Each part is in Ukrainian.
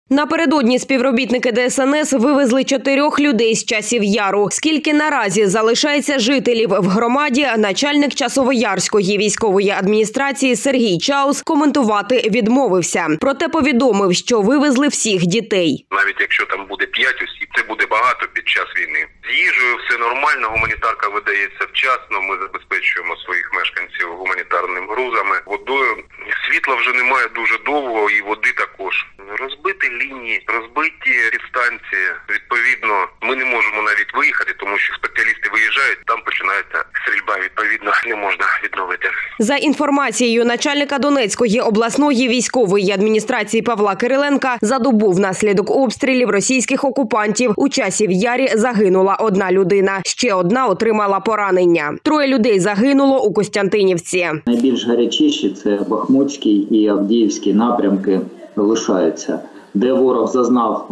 Напередодні співробітники ДСНС вивезли 4 людей з Часів Яру. Скільки наразі залишається жителів в громаді, начальник Часовоярської військової адміністрації Сергій Чаус коментувати відмовився. Проте повідомив, що вивезли всіх дітей. Навіть якщо там буде 5 осіб, це буде багато під час війни. З їжею все нормально, гуманітарка видається вчасно, ми забезпечуємо своїх мешканців гуманітарними грузами, водою. Світла вже немає дуже довго і води також. Розбиті лінії, розбиті підстанції. Відповідно, ми не можемо навіть виїхати, тому що спеціалісти виїжджають, там починається стрільба. Відповідно, не можна відновити. За інформацією начальника Донецької обласної військової адміністрації Павла Кириленка, за добу внаслідок обстрілів російських окупантів у Часів Ярі загинула 1 людина. Ще 1 отримала поранення. 3 людей загинуло у Костянтинівці. Найбільш гарячіші – це Бахмутський і Авдіївський напрямки лишаються, де ворог зазнав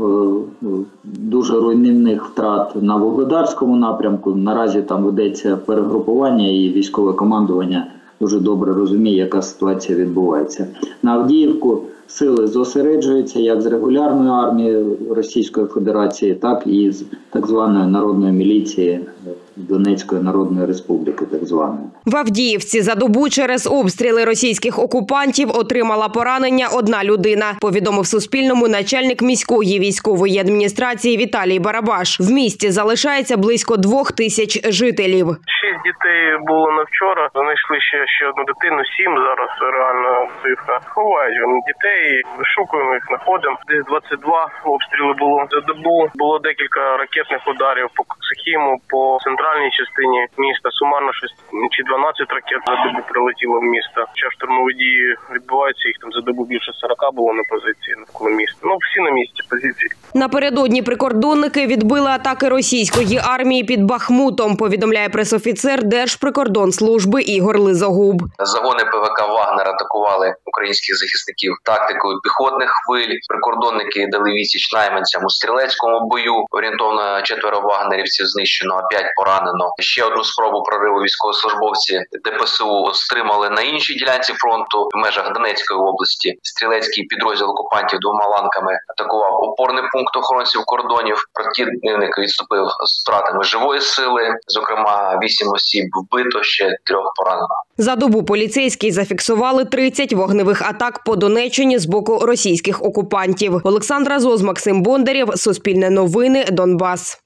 дуже руйнівних втрат на Вугледарському напрямку. Наразі там ведеться перегрупування і військове командування дуже добре розуміє, яка ситуація відбувається. На Авдіївку сили зосереджуються як з регулярної армії Російської Федерації, так і з так званої народної міліції Донецької Народної Республіки, так званої. В Авдіївці за добу через обстріли російських окупантів отримала поранення 1 людина, повідомив Суспільному начальник міської військової адміністрації Віталій Барабаш. В місті залишається близько 2000 жителів. 6 дітей було на вчора, знайшли ще 1 дитину, 7 зараз реальна цифра. Ховають вони дітей, вишукуємо їх, знаходимо. Десь 22 обстріли було за добу. Було декілька ракетних ударів по Коксахіму, по центральній частині міста. Сумарно щось чи 12 ракет за добу прилетіло в місто. Хоча штурмові дії відбуваються, їх там за добу більше 40 було на позиції навколо міста. Ну, всі на місці позиції. Напередодні прикордонники відбили атаки російської армії під Бахмутом, повідомляє пресофіцер Держприкордонслужби Ігор Лизогуб. Загони ПВК «Вагнер» атакували українських захисників тактикою піхотних хвиль. Прикордонники дали відсіч найманцям у стрілецькому бою. Орієнтовно 4 вагнерівців знищено, а 5 поранено. Ще 1 спробу прориву військовослужбовці ДПСУ стримали на іншій ділянці фронту в межах Донецької області. Стрілецький підрозділ окупантів 2 ланками атакував опорний пункт охоронців кордонів. Противник відступив з втратами живої сили. Зокрема, 8 осіб вбито, ще 3 поранено. За добу поліцейські зафіксували 30 вогневих атак по Донеччині з боку російських окупантів. Олександра Зоз, Максим Бондарєв, Суспільне новини, Донбас.